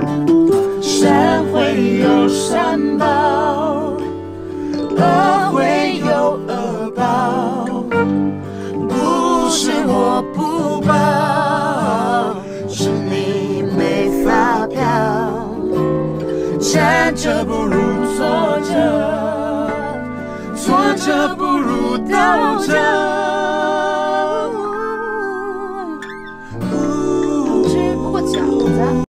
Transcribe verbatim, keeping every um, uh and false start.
善会有善报，恶会有恶报，不是我不报，是你没发票。站着不如坐着，坐着不如